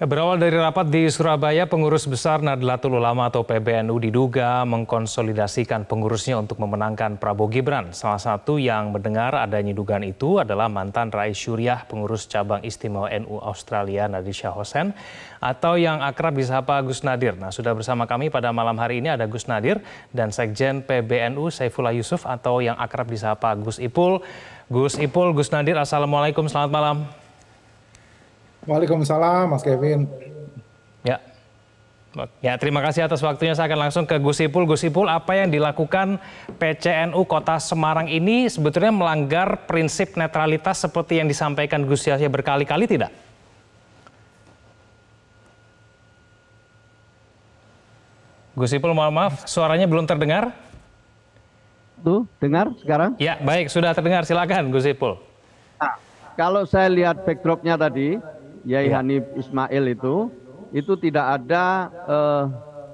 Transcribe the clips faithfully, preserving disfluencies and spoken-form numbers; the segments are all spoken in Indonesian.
Berawal dari rapat di Surabaya, pengurus besar Nahdlatul Ulama atau P B N U diduga mengkonsolidasikan pengurusnya untuk memenangkan Prabowo Gibran. Salah satu yang mendengar adanya dugaan itu adalah mantan Rais Syuriah pengurus cabang istimewa N U Australia Nadir Shah Hussain atau yang akrab disapa Gus Nadir. Nah, sudah bersama kami pada malam hari ini ada Gus Nadir dan Sekjen P B N U Saifullah Yusuf atau yang akrab disapa Gus Ipul. Gus Ipul, Gus Nadir, Assalamualaikum, selamat malam. Waalaikumsalam, Mas Kevin. Ya, ya terima kasih atas waktunya. Saya akan langsung ke Gus Ipul. Gus Ipul, apa yang dilakukan P C N U Kota Semarang ini sebetulnya melanggar prinsip netralitas seperti yang disampaikan Gus Yahya berkali-kali tidak? Gus Ipul, mohon maaf, suaranya belum terdengar. Tuh, dengar sekarang? Ya, baik, sudah terdengar. Silakan, Gus Ipul. Nah, kalau saya lihat backdropnya tadi, Yai Ya. Hanif Ismail itu, itu tidak ada eh,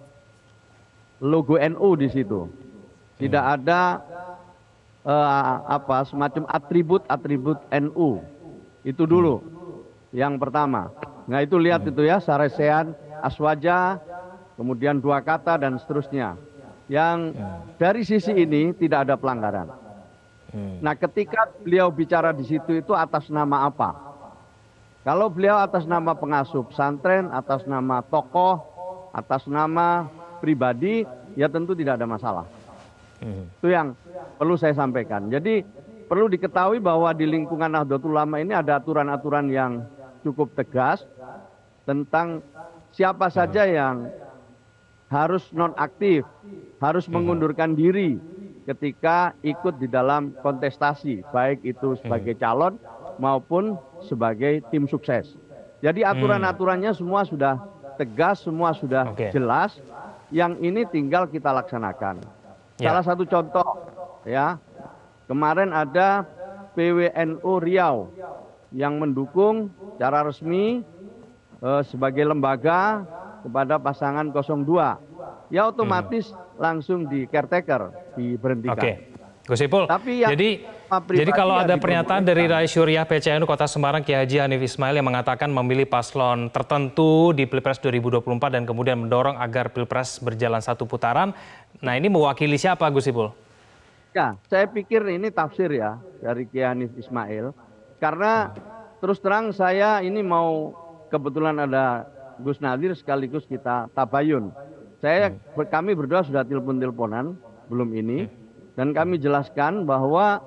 logo N U di situ, tidak ada eh, apa semacam atribut-atribut N U. Itu dulu, yang pertama. Nah itu lihat itu ya, Saresean, Aswaja, kemudian dua kata dan seterusnya. Yang dari sisi ini tidak ada pelanggaran. Nah ketika beliau bicara di situ itu atas nama apa? Kalau beliau atas nama pengasuh pesantren, atas nama tokoh, atas nama pribadi, ya tentu tidak ada masalah. Hmm. Itu yang perlu saya sampaikan. Jadi perlu diketahui bahwa di lingkungan Nahdlatul Ulama ini ada aturan-aturan yang cukup tegas tentang siapa saja yang harus nonaktif, harus mengundurkan diri ketika ikut di dalam kontestasi, baik itu sebagai calon maupun sebagai tim sukses. Jadi aturan-aturannya semua sudah tegas, semua sudah Oke. jelas. Yang ini tinggal kita laksanakan. Ya. Salah satu contoh, ya, kemarin ada P W N U Riau yang mendukung secara resmi eh, sebagai lembaga kepada pasangan nol dua. Ya otomatis hmm. langsung di caretaker, diberhentikan. Oke. Gus Ipul, Tapi yang jadi jadi kalau ada pernyataan dari Rais Syuriah P C N U Kota Semarang Kiai Haji Hanif Ismail yang mengatakan memilih paslon tertentu di Pilpres dua ribu dua puluh empat dan kemudian mendorong agar Pilpres berjalan satu putaran. Nah, ini mewakili siapa, Gus Ipul? Ya, saya pikir ini tafsir ya dari Kiai Hanif Ismail. Karena terus terang saya ini mau kebetulan ada Gus Nadir sekaligus kita tabayun. Saya kami berdua sudah telepon-teleponan belum ini. Dan kami jelaskan bahwa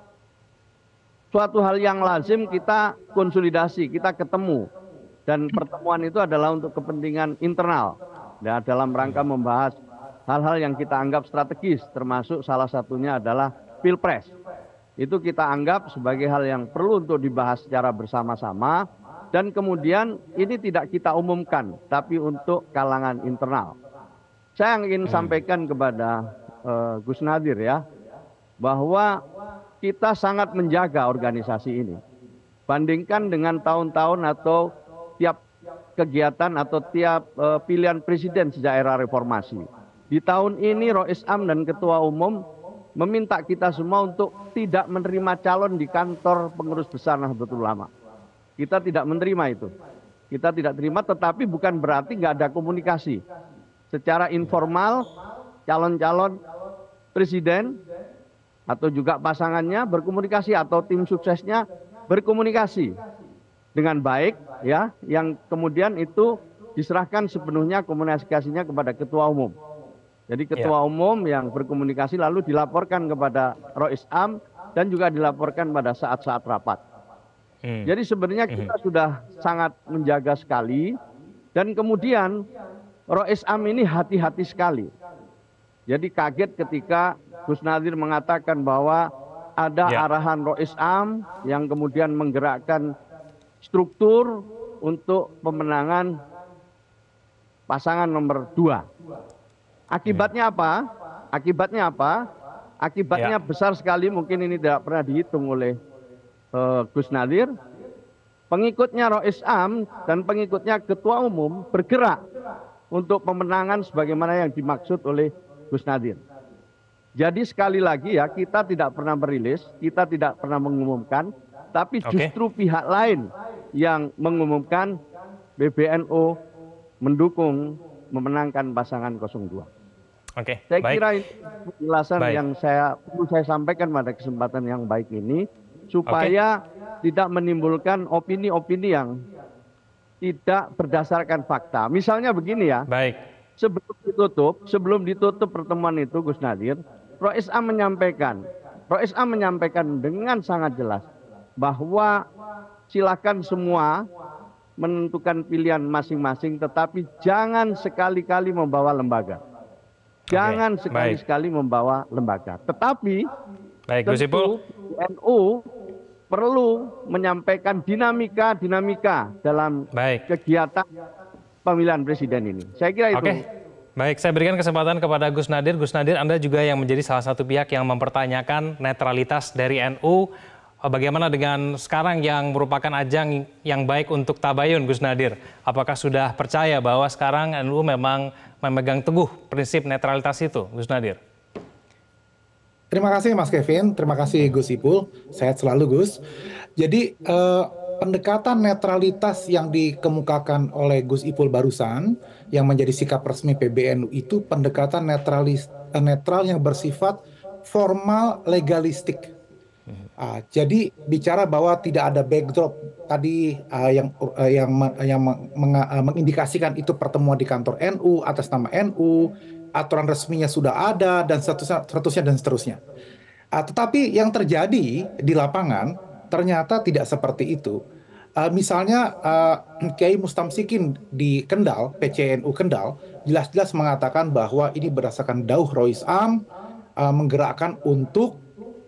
suatu hal yang lazim kita konsolidasi, kita ketemu. Dan pertemuan itu adalah untuk kepentingan internal. Dan dalam rangka membahas hal-hal yang kita anggap strategis, termasuk salah satunya adalah Pilpres. Itu kita anggap sebagai hal yang perlu untuk dibahas secara bersama-sama. Dan kemudian ini tidak kita umumkan, tapi untuk kalangan internal. Saya ingin sampaikan kepada Uh, Gus Nadir ya, bahwa kita sangat menjaga organisasi ini. Bandingkan dengan tahun-tahun atau tiap kegiatan atau tiap uh, pilihan presiden sejak era reformasi. Di tahun ini Rois Am dan Ketua Umum meminta kita semua untuk tidak menerima calon di kantor pengurus besar Nahdlatul Ulama. Kita tidak menerima itu. Kita tidak terima, tetapi bukan berarti nggak ada komunikasi. Secara informal, calon-calon presiden atau juga pasangannya berkomunikasi atau tim suksesnya berkomunikasi dengan baik ya, yang kemudian itu diserahkan sepenuhnya komunikasinya kepada ketua umum. Jadi ketua ya. umum yang berkomunikasi lalu dilaporkan kepada Rois Am dan juga dilaporkan pada saat-saat rapat. Hmm. Jadi sebenarnya kita hmm. sudah sangat menjaga sekali dan kemudian Rois Am ini hati-hati sekali. Jadi kaget ketika Gus Nadir mengatakan bahwa ada ya. arahan Rois Am yang kemudian menggerakkan struktur untuk pemenangan pasangan nomor dua. Akibatnya apa? Akibatnya apa? Akibatnya ya. besar sekali, mungkin ini tidak pernah dihitung oleh uh, Gus Nadir. Pengikutnya Rois Am dan pengikutnya Ketua Umum bergerak untuk pemenangan sebagaimana yang dimaksud oleh Gus Nadir. Jadi sekali lagi ya, kita tidak pernah merilis, kita tidak pernah mengumumkan, tapi justru okay. pihak lain yang mengumumkan B B N U mendukung memenangkan pasangan nol dua. Oke, Saya baik. kira ini penjelasan Baik. yang saya perlu saya sampaikan pada kesempatan yang baik ini supaya tidak menimbulkan opini-opini yang tidak berdasarkan fakta. Misalnya begini ya, Baik. sebelum ditutup, sebelum ditutup pertemuan itu Gus Nadir, Rois Am menyampaikan, Rois Am menyampaikan dengan sangat jelas bahwa silakan semua menentukan pilihan masing-masing, tetapi jangan sekali-kali membawa lembaga. Jangan sekali-sekali membawa lembaga. Tetapi Baik, Gus Ipul. tentu N U perlu menyampaikan dinamika-dinamika dalam Baik. kegiatan pemilihan presiden ini. Saya kira itu. Oke. Baik, saya berikan kesempatan kepada Gus Nadir. Gus Nadir, Anda juga yang menjadi salah satu pihak yang mempertanyakan netralitas dari N U. Bagaimana dengan sekarang yang merupakan ajang yang baik untuk tabayun, Gus Nadir? Apakah sudah percaya bahwa sekarang N U memang memegang teguh prinsip netralitas itu, Gus Nadir? Terima kasih Mas Kevin, terima kasih Gus Ipul, sehat selalu Gus. Jadi eh, pendekatan netralitas yang dikemukakan oleh Gus Ipul barusan, yang menjadi sikap resmi P B N U itu pendekatan netralis, netral yang bersifat formal legalistik. Uh, jadi bicara bahwa tidak ada backdrop tadi uh, yang uh, yang yang meng, uh, mengindikasikan itu pertemuan di kantor N U atas nama N U, aturan resminya sudah ada dan seterusnya, seterusnya dan seterusnya. Uh, tetapi yang terjadi di lapangan ternyata tidak seperti itu. Uh, misalnya uh, Kiai Mustamsikin di Kendal, P C N U Kendal, jelas-jelas mengatakan bahwa ini berdasarkan dauh Rois Am uh, menggerakkan untuk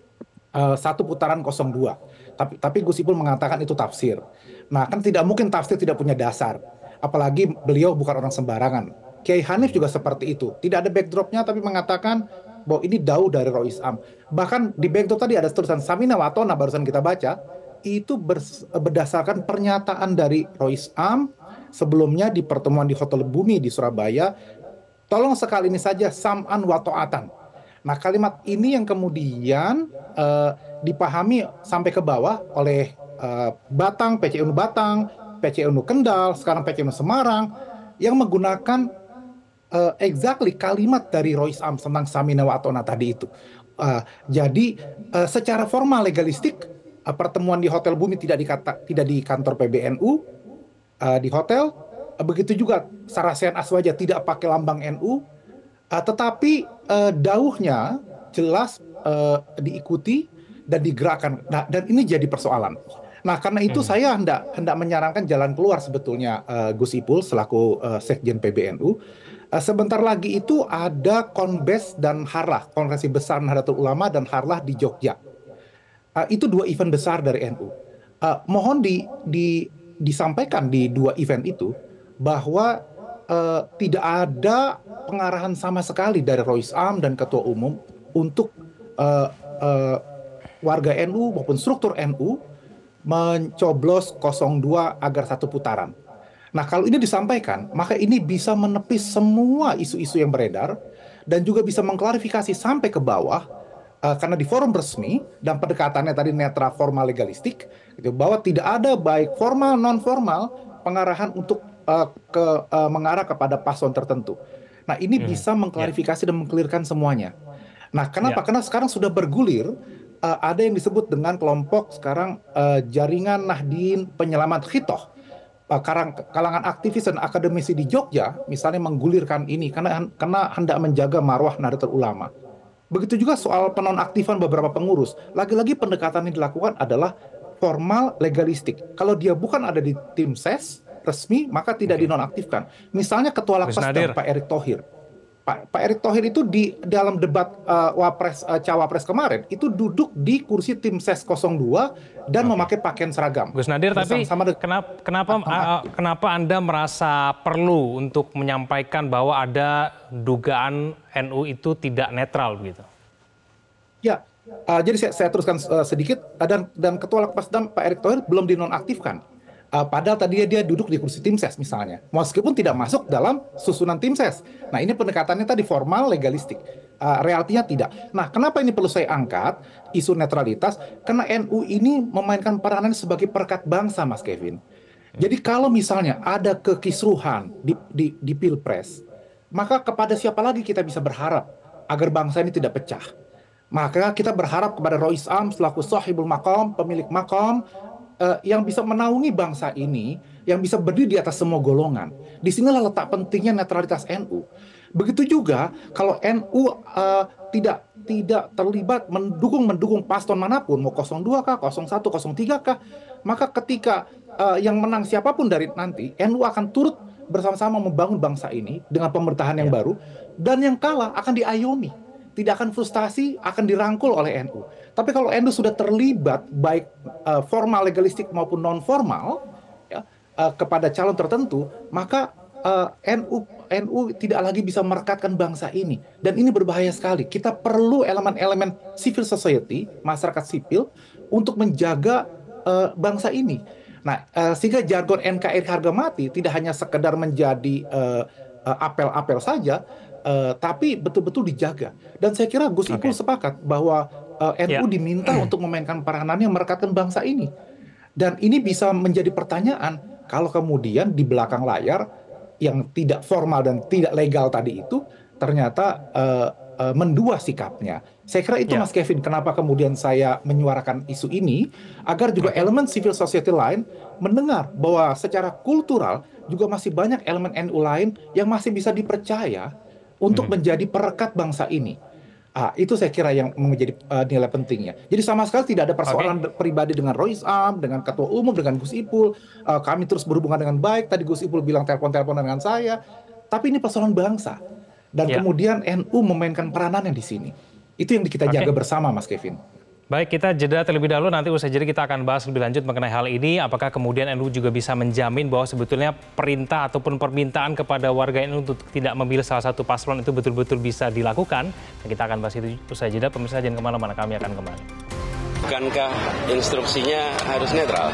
Uh, satu putaran nol dua. Tapi, tapi Gus Ipul mengatakan itu tafsir. Nah, kan tidak mungkin tafsir tidak punya dasar. Apalagi beliau bukan orang sembarangan. Kiai Hanif juga seperti itu. Tidak ada backdropnya tapi mengatakan bahwa ini dauh dari Rois Am. Bahkan di backdrop tadi ada tulisan Samina Watona barusan kita baca. Itu berdasarkan pernyataan dari Rois Am sebelumnya di pertemuan di Hotel Bumi di Surabaya. Tolong sekali ini saja sam'an wa ta'atan. Nah, kalimat ini yang kemudian uh, dipahami sampai ke bawah oleh uh, Batang, P C N U Batang, P C N U Kendal, sekarang P C N U Semarang, yang menggunakan uh, exactly kalimat dari Rois Am tentang Samina wa Atona tadi itu. Uh, jadi uh, secara formal legalistik, uh, pertemuan di Hotel Bumi tidak, dikata, tidak di kantor P B N U, uh, di hotel, uh, begitu juga Sarasehan Aswaja tidak pakai lambang N U. Uh, tetapi uh, dauhnya jelas uh, diikuti dan digerakkan. Nah, dan ini jadi persoalan. Nah, karena itu hmm. saya hendak hendak menyarankan jalan keluar sebetulnya uh, Gus Ipul selaku uh, Sekjen P B N U. Uh, sebentar lagi itu ada Konbes dan Harlah, Konferensi Besar Nahdlatul Ulama dan Harlah di Jogja. Uh, itu dua event besar dari N U. Uh, mohon di, di, disampaikan di dua event itu bahwa Uh, tidak ada pengarahan sama sekali dari Rois Am dan Ketua Umum untuk uh, uh, warga N U maupun struktur N U mencoblos nol dua agar satu putaran. Nah, kalau ini disampaikan, maka ini bisa menepis semua isu-isu yang beredar dan juga bisa mengklarifikasi sampai ke bawah uh, karena di forum resmi dan pendekatannya tadi netral formal legalistik gitu, bahwa tidak ada baik formal non formal pengarahan untuk Uh, ke uh, mengarah kepada paslon tertentu. Nah, ini hmm. bisa mengklarifikasi yeah. dan mengklirkan semuanya. Nah, kenapa? Yeah. Karena sekarang sudah bergulir uh, ada yang disebut dengan kelompok sekarang uh, jaringan Nahdien Penyelamat Khitoh. Uh, kalangan aktivis dan akademisi di Jogja misalnya menggulirkan ini karena karena hendak menjaga marwah Nahdlatul Ulama. Begitu juga soal penonaktifan beberapa pengurus. Lagi-lagi pendekatan yang dilakukan adalah formal legalistik. Kalau dia bukan ada di tim ses resmi, maka tidak okay. dinonaktifkan. Misalnya Ketua Lakpasdam Pak Erick Thohir. Pak, Pak Erick Thohir itu di dalam debat uh, Wapres uh, Cawapres kemarin itu duduk di kursi tim ses nol dua dan okay. memakai pakaian seragam. Gus Nadir, tapi sama kenapa kenapa, uh, kenapa Anda merasa perlu untuk menyampaikan bahwa ada dugaan N U itu tidak netral begitu? Ya, uh, jadi saya, saya teruskan uh, sedikit uh, dan dan Ketua Lakpasdam Pak Erick Thohir belum dinonaktifkan. Uh, padahal tadi dia duduk di kursi tim ses misalnya, meskipun tidak masuk dalam susunan tim ses. Nah, ini pendekatannya tadi formal legalistik, uh, realitinya tidak. Nah, kenapa ini perlu saya angkat isu netralitas? Karena N U ini memainkan peranan sebagai perekat bangsa, Mas Kevin. Jadi kalau misalnya ada kekisruhan di, di, di Pilpres, maka kepada siapa lagi kita bisa berharap agar bangsa ini tidak pecah? Maka kita berharap kepada Rois Am selaku sahibul maqam, pemilik maqam, eh, yang bisa menaungi bangsa ini, yang bisa berdiri di atas semua golongan. Disinilah letak pentingnya netralitas N U. Begitu juga kalau N U eh, tidak tidak terlibat mendukung mendukung paslon manapun, mau nol dua kah, nol satu, nol tiga kah, maka ketika eh, yang menang siapapun dari nanti, N U akan turut bersama-sama membangun bangsa ini dengan pemerintahan yang Ya. baru, dan yang kalah akan diayomi, tidak akan frustasi, akan dirangkul oleh N U. Tapi kalau N U sudah terlibat baik uh, formal legalistik maupun non formal ya, uh, kepada calon tertentu, maka uh, N U N U tidak lagi bisa merekatkan bangsa ini, dan ini berbahaya sekali. Kita perlu elemen-elemen civil society, masyarakat sipil, untuk menjaga uh, bangsa ini. Nah, uh, sehingga jargon N K R I harga mati tidak hanya sekedar menjadi uh, uh, apel-apel saja, uh, tapi betul-betul dijaga. Dan saya kira Gus Ipul Oke. sepakat bahwa uh, N U Ya. diminta untuk memainkan peranannya merekatkan bangsa ini. Dan ini bisa menjadi pertanyaan kalau kemudian di belakang layar yang tidak formal dan tidak legal tadi itu ternyata uh, uh, mendua sikapnya. Saya kira itu Ya. Mas Kevin, kenapa kemudian saya menyuarakan isu ini, agar juga Oke. elemen civil society lain mendengar bahwa secara kultural juga masih banyak elemen N U lain yang masih bisa dipercaya untuk Mhm. menjadi perekat bangsa ini. Ah, itu saya kira yang menjadi uh, nilai pentingnya. Jadi sama sekali tidak ada persoalan Oke. pribadi dengan Rois Am, dengan Ketua Umum, dengan Gus Ipul. Uh, kami terus berhubungan dengan baik. Tadi Gus Ipul bilang telepon-telepon dengan saya. Tapi ini persoalan bangsa. Dan Ya. kemudian N U memainkan peranannya di sini. Itu yang kita jaga Oke. bersama, Mas Kevin. Baik, kita jeda terlebih dahulu, nanti usai jeda kita akan bahas lebih lanjut mengenai hal ini. Apakah kemudian N U juga bisa menjamin bahwa sebetulnya perintah ataupun permintaan kepada warga N U untuk tidak memilih salah satu paslon itu betul-betul bisa dilakukan? Dan kita akan bahas itu usai jeda. Pemirsa jangan kemana-mana, kami akan kembali. Bukankah instruksinya harus netral?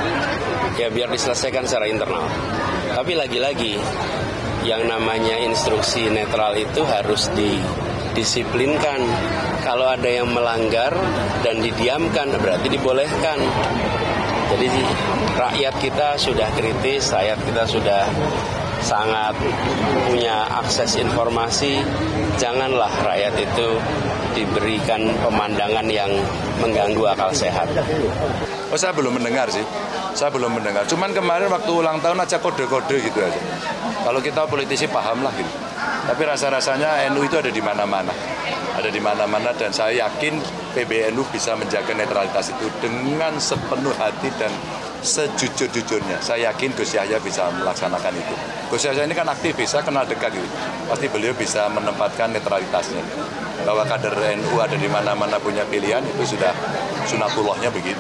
Ya biar diselesaikan secara internal. Tapi lagi-lagi, yang namanya instruksi netral itu harus didisiplinkan. Kalau ada yang melanggar dan didiamkan, berarti dibolehkan. Jadi rakyat kita sudah kritis, rakyat kita sudah sangat punya akses informasi. Janganlah rakyat itu diberikan pemandangan yang mengganggu akal sehat. Oh, saya belum mendengar sih, saya belum mendengar. Cuman kemarin waktu ulang tahun aja kode-kode gitu aja. Kalau kita politisi paham lah gitu. Tapi rasa-rasanya N U itu ada di mana-mana. Ada di mana-mana dan saya yakin P B N U bisa menjaga netralitas itu dengan sepenuh hati dan sejujur-jujurnya. Saya yakin Gus Yahya bisa melaksanakan itu. Gus Yahya ini kan aktivis, saya kenal dekat gitu. Pasti beliau bisa menempatkan netralitasnya. Bahwa kader N U ada di mana-mana punya pilihan, itu sudah sunatullahnya begitu.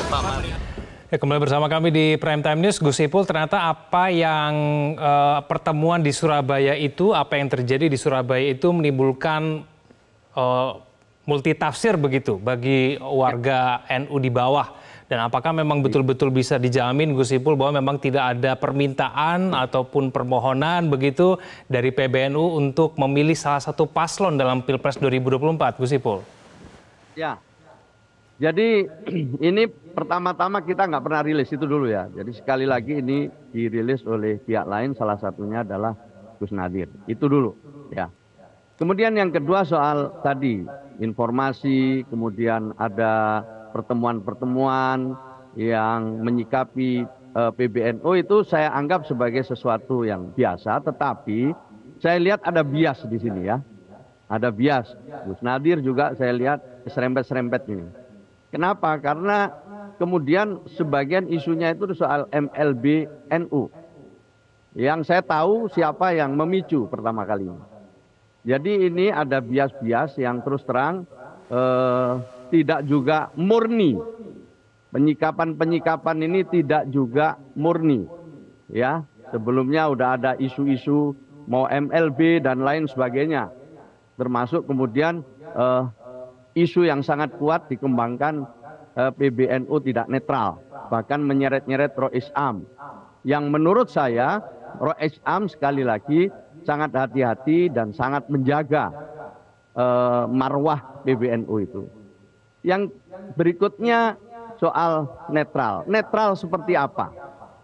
Ya, kembali bersama kami di Prime Time News. Gus Ipul, ternyata apa yang uh, pertemuan di Surabaya itu, apa yang terjadi di Surabaya itu menimbulkan uh, multitafsir begitu bagi warga N U di bawah. Dan apakah memang betul-betul bisa dijamin Gus Ipul bahwa memang tidak ada permintaan ataupun permohonan begitu dari P B N U untuk memilih salah satu paslon dalam Pilpres dua ribu dua puluh empat, Gus Ipul? Ya, jadi ini pertama-tama kita nggak pernah rilis itu dulu ya. Jadi sekali lagi ini dirilis oleh pihak lain, salah satunya adalah Gus Nadir. Itu dulu ya. Kemudian yang kedua soal tadi informasi, kemudian ada pertemuan-pertemuan yang menyikapi uh, P B N U itu saya anggap sebagai sesuatu yang biasa, tetapi saya lihat ada bias di sini ya. Ada bias. Gus Nadir juga saya lihat serempet-serempet ini. Kenapa? Karena kemudian sebagian isunya itu soal M L B N U. Yang saya tahu siapa yang memicu pertama kali ini. Jadi ini ada bias-bias yang terus terang eh, tidak juga murni. Penyikapan-penyikapan ini tidak juga murni. Ya, sebelumnya udah ada isu-isu mau M L B dan lain sebagainya. Termasuk kemudian eh, isu yang sangat kuat dikembangkan eh, P B N U tidak netral, bahkan menyeret-nyeret Rois Am. Yang menurut saya Rois Am sekali lagi sangat hati-hati dan sangat menjaga eh, marwah P B N U itu. Yang berikutnya soal netral. Netral seperti apa?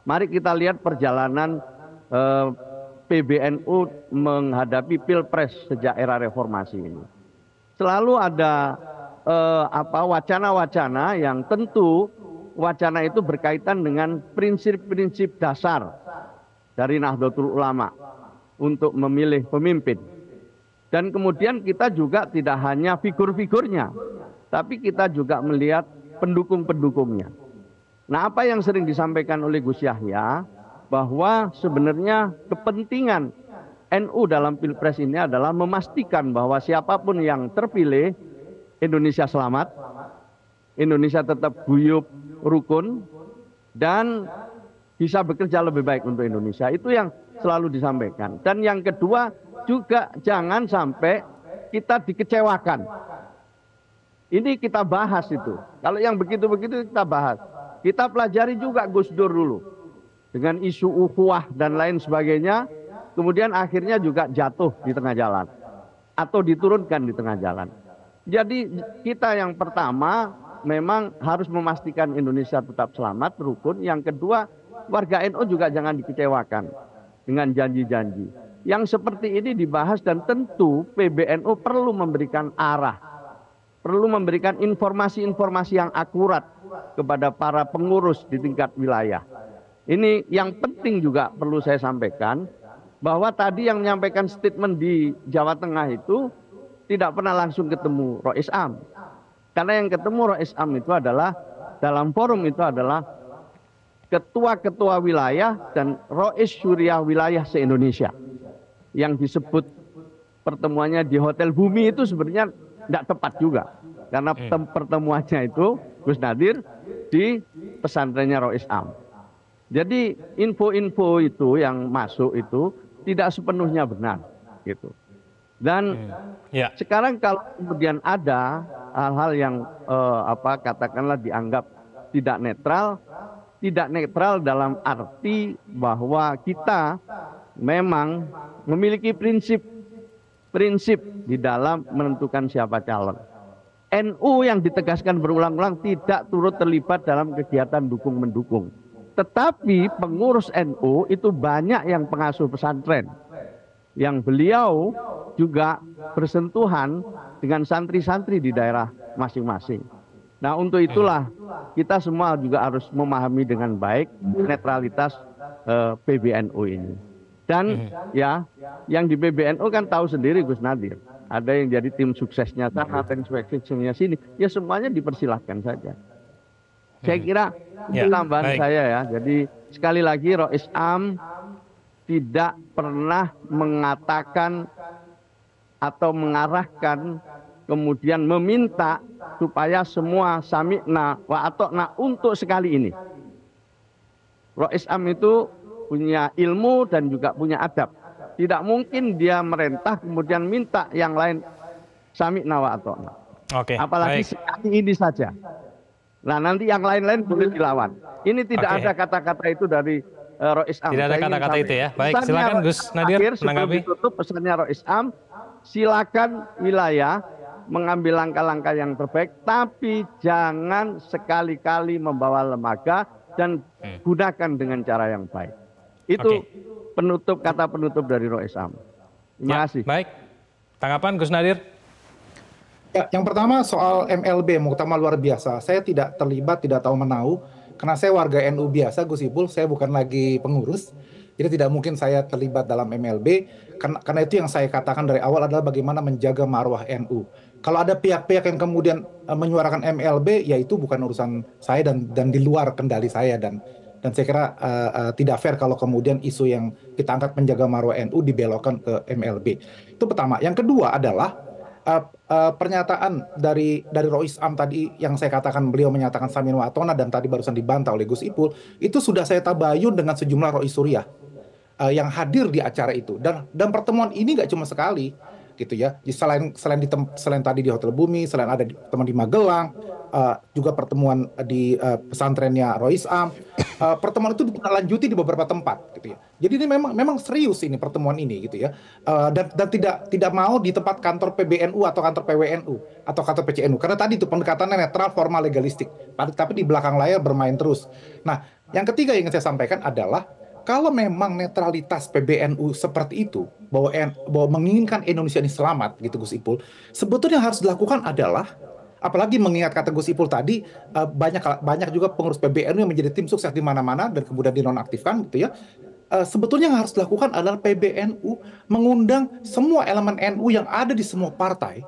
Mari kita lihat perjalanan eh, P B N U menghadapi Pilpres sejak era reformasi ini. Selalu ada eh, apa wacana-wacana yang tentu wacana itu berkaitan dengan prinsip-prinsip dasar dari Nahdlatul Ulama untuk memilih pemimpin. Dan kemudian kita juga tidak hanya figur-figurnya, tapi kita juga melihat pendukung-pendukungnya. Nah, apa yang sering disampaikan oleh Gus Yahya, bahwa sebenarnya kepentingan N U dalam Pilpres ini adalah memastikan bahwa siapapun yang terpilih, Indonesia selamat, Indonesia tetap guyup, rukun, dan bisa bekerja lebih baik untuk Indonesia. Itu yang selalu disampaikan. Dan yang kedua, juga jangan sampai kita dikecewakan. Ini kita bahas itu. Kalau yang begitu-begitu kita bahas. Kita pelajari juga Gus Dur dulu. Dengan isu ukhuwah dan lain sebagainya. Kemudian akhirnya juga jatuh di tengah jalan. Atau diturunkan di tengah jalan. Jadi kita yang pertama memang harus memastikan Indonesia tetap selamat, rukun. Yang kedua, warga N U juga jangan dikecewakan dengan janji-janji. Yang seperti ini dibahas dan tentu P B N U perlu memberikan arah, perlu memberikan informasi-informasi yang akurat kepada para pengurus di tingkat wilayah. Ini yang penting juga perlu saya sampaikan, bahwa tadi yang menyampaikan statement di Jawa Tengah itu tidak pernah langsung ketemu Rois Am. Karena yang ketemu Rois Am itu adalah, dalam forum itu adalah ketua-ketua wilayah dan Rois Syuriah wilayah se-Indonesia. Yang disebut pertemuannya di Hotel Bumi itu sebenarnya tidak tepat juga. Karena pertemuannya itu Gus Nadir di pesantrennya Rois Am. Jadi info-info itu yang masuk itu tidak sepenuhnya benar, gitu. Dan hmm. ya. Sekarang kalau kemudian ada hal-hal yang eh, apa katakanlah dianggap tidak netral, tidak netral dalam arti bahwa kita memang memiliki prinsip prinsip di dalam menentukan siapa calon. N U yang ditegaskan berulang-ulang tidak turut terlibat dalam kegiatan dukung-mendukung. Tetapi pengurus N U itu banyak yang pengasuh pesantren. Yang beliau juga bersentuhan dengan santri-santri di daerah masing-masing. Nah, untuk itulah kita semua juga harus memahami dengan baik netralitas eh, P B N U ini. Dan ya, yang di P B N U kan tahu sendiri Gus Nadir. Ada yang jadi tim suksesnya sana, tim suksesnya sini. Ya semuanya dipersilahkan saja. Saya kira itu tambahan saya ya. Jadi sekali lagi Rois Am tidak pernah mengatakan atau mengarahkan kemudian meminta supaya semua sami'na wa atokna untuk sekali ini. Rois Am itu punya ilmu dan juga punya adab. Tidak mungkin dia merentah kemudian minta yang lain sami'na wa atokna. Oke, apalagi baik. Sekali ini saja. Nah, nanti yang lain-lain boleh dilawan. Ini tidak Oke. ada kata-kata itu dari uh, Rois Am. Tidak ada kata-kata itu ya. Baik, pesannya, silakan Gus Nadir menanggapi. Ditutup pesannya Rois Am, silakan wilayah mengambil langkah-langkah yang terbaik, tapi jangan sekali-kali membawa lembaga dan hmm. gunakan dengan cara yang baik. Itu Oke. penutup kata penutup dari Rois Am. Terima ya, kasih. Baik, tanggapan Gus Nadir. Ya, yang pertama soal M L B, Muktamar Luar Biasa. Saya tidak terlibat, tidak tahu menahu, karena saya warga N U biasa, Gus Ipul, saya bukan lagi pengurus. Jadi tidak mungkin saya terlibat dalam M L B, karena, karena itu yang saya katakan dari awal adalah bagaimana menjaga marwah N U. Kalau ada pihak-pihak yang kemudian uh, menyuarakan M L B, ya itu bukan urusan saya dan dan di luar kendali saya. Dan dan saya kira uh, uh, tidak fair kalau kemudian isu yang kita angkat menjaga marwah N U dibelokkan ke M L B. Itu pertama. Yang kedua adalah Uh, uh, pernyataan dari dari Rois Am tadi yang saya katakan beliau menyatakan Samin wa Atona dan tadi barusan dibantah oleh Gus Ipul, itu sudah saya tabayun dengan sejumlah Rois Suriah uh, yang hadir di acara itu, dan dan pertemuan ini nggak cuma sekali gitu ya. Selain selain di tem, selain tadi di Hotel Bumi, selain ada di, teman di Magelang, uh, juga pertemuan di uh, pesantrennya Rois Am, uh, pertemuan itu ditindaklanjuti di beberapa tempat gitu ya. Jadi ini memang memang serius ini pertemuan ini gitu ya, uh, dan dan tidak tidak mau di tempat kantor P B N U atau kantor P W N U atau kantor P C N U, karena tadi itu pendekatannya netral, formal, legalistik, tapi di belakang layar bermain terus. Nah, Yang ketiga yang ingin saya sampaikan adalah kalau memang netralitas P B N U seperti itu, bahwa, bahwa menginginkan Indonesia ini selamat, gitu Gus Ipul, sebetulnya yang harus dilakukan adalah, apalagi mengingat kata Gus Ipul tadi, uh, banyak banyak juga pengurus P B N U yang menjadi tim sukses di mana-mana dan kemudian dinonaktifkan, gitu ya. Uh, sebetulnya yang harus dilakukan adalah P B N U mengundang semua elemen N U yang ada di semua partai,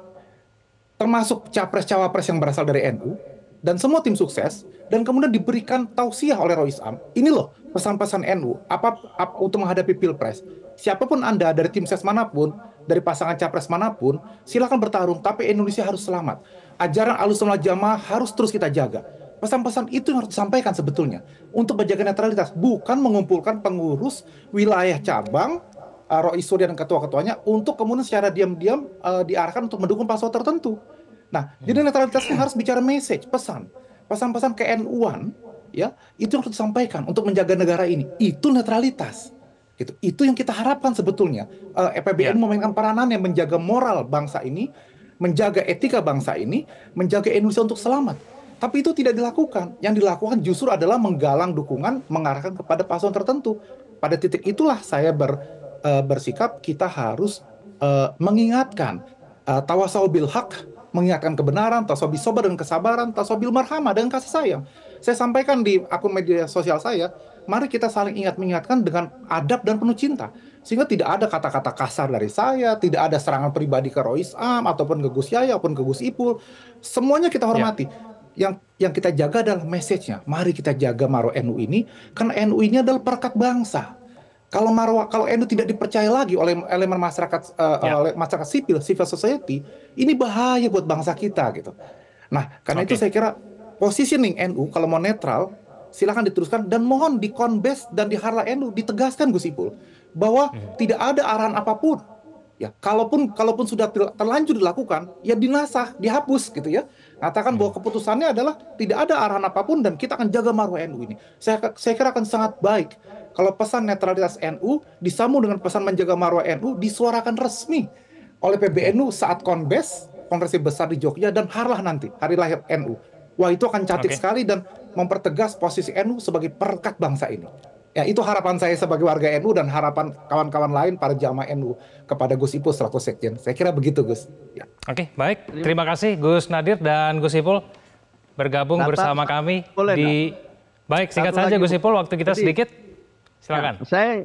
termasuk capres-cawapres yang berasal dari N U, dan semua tim sukses, dan kemudian diberikan tausiah oleh Rois Am. Ini loh pesan-pesan N U apa, apa untuk menghadapi Pilpres. Siapapun Anda dari tim ses manapun, dari pasangan capres manapun, silakan bertarung, tapi Indonesia harus selamat. Ajaran Ahlussunnah Jamaah harus terus kita jaga. Pesan-pesan itu yang harus disampaikan sebetulnya untuk menjaga netralitas, bukan mengumpulkan pengurus wilayah cabang, uh, Rois Surya dan ketua-ketuanya untuk kemudian secara diam-diam uh, diarahkan untuk mendukung paslon tertentu. Nah, hmm. jadi netralitasnya harus bicara message, pesan, pesan-pesan ke N U-an, ya, itu yang harus disampaikan untuk menjaga negara ini. Itu netralitas, gitu. Itu yang kita harapkan sebetulnya. Uh, P B N ya. memainkan peranan yang menjaga moral bangsa ini, menjaga etika bangsa ini, menjaga Indonesia untuk selamat. Tapi itu tidak dilakukan. Yang dilakukan justru adalah menggalang dukungan, mengarahkan kepada paslon tertentu. Pada titik itulah saya ber, uh, bersikap kita harus uh, mengingatkan uh, tawasau bil haq, mengingatkan kebenaran, tasabil sobar dan kesabaran, tasabil marhamah dan kasih sayang. Saya sampaikan di akun media sosial saya, mari kita saling ingat mengingatkan dengan adab dan penuh cinta. Sehingga tidak ada kata-kata kasar dari saya, tidak ada serangan pribadi ke Rois Am, ataupun ke Gus Yahya, ataupun ke Gus Ipul. Semuanya kita hormati. Ya. Yang yang kita jaga adalah message-nya. Mari kita jaga marwah N U ini, karena N U ini adalah perekat bangsa. Kalau marwah, kalau N U tidak dipercaya lagi oleh elemen masyarakat, uh, ya. oleh masyarakat sipil, civil society, ini bahaya buat bangsa kita gitu. Nah, karena okay. itu saya kira positioning N U kalau mau netral, silakan diteruskan dan mohon di Konbes dan di Harla N U ditegaskan Gus Ipul bahwa hmm. tidak ada arahan apapun. Ya, kalaupun kalaupun sudah terlanjur dilakukan, ya dinasah, dihapus gitu ya. Katakan hmm. bahwa keputusannya adalah tidak ada arahan apapun dan kita akan jaga marwah N U ini. Saya saya kira akan sangat baik kalau pesan netralitas N U disambung dengan pesan menjaga marwah N U disuarakan resmi oleh P B N U saat Konbes, Konferensi Besar di Jogja, dan Harlah nanti, hari lahir N U. Wah, itu akan cantik okay. sekali dan mempertegas posisi N U sebagai perekat bangsa ini. Ya, itu harapan saya sebagai warga N U dan harapan kawan-kawan lain para jamaah N U kepada Gus Ipul selaku Sekjen. Saya kira begitu, Gus. Ya. Oke, baik. Terima kasih Gus Nadir dan Gus Ipul bergabung Nata, bersama kami boleh di gak? Baik, singkat Satu saja Gus Ipul, waktu kita Jadi, sedikit. Silakan. Ya, saya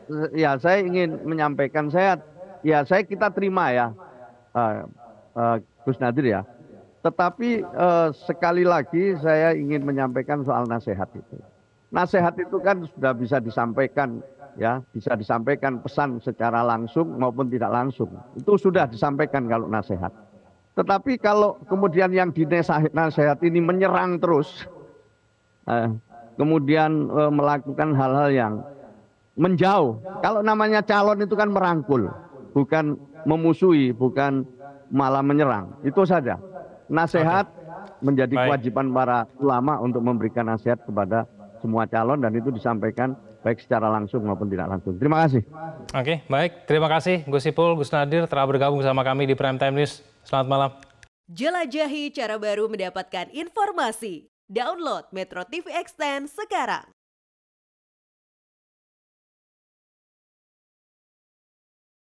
ya saya ingin menyampaikan saya ya saya kita terima ya uh, uh, Gus Nadir ya. Tetapi uh, sekali lagi saya ingin menyampaikan soal nasihat itu. Nasihat itu kan sudah bisa disampaikan ya, bisa disampaikan pesan secara langsung maupun tidak langsung. Itu sudah disampaikan kalau nasihat. Tetapi kalau kemudian yang dinasihat ini menyerang terus, eh, kemudian eh, melakukan hal-hal yang menjauh. Kalau namanya calon itu kan merangkul, bukan memusuhi, bukan malah menyerang. Itu saja. Nasihat menjadi Baik. kewajiban para ulama untuk memberikan nasihat kepada semua calon dan itu disampaikan baik secara langsung maupun tidak langsung. Terima kasih. Oke, baik. Terima kasih Gus Ipul, Gus Nadir telah bergabung bersama kami di Prime Time News. Selamat malam. Jelajahi cara baru mendapatkan informasi. Download Metro T V Extend sekarang.